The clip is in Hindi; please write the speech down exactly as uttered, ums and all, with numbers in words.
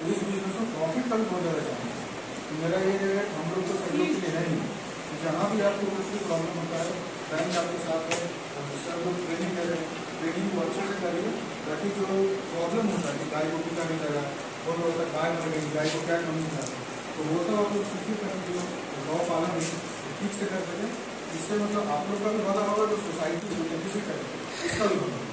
इस बिजनेस में प्रॉफिट का भी बहुत ज़्यादा चांस है। तो मेरा ये है हम लोग तो सब लोग के लिए है ही, जहाँ भी आपको कुछ भी प्रॉब्लम होता है बैंक आपके साथ है, सर लोग ट्रेनिंग कर रहे हैं, ट्रेनिंग को अच्छे से करिए ताकि जो प्रॉब्लम होता है कि गाय को टीका नहीं लगा और होता है गाय मर गई, गाय को क्या कमी था, तो वो सब आप लोग सीखिए ताकि जो गौ पालन ठीक से कर सकें। इससे मतलब आप लोग का भी भला होगा, तो सोसाइटी किसी करें इसका भी भला।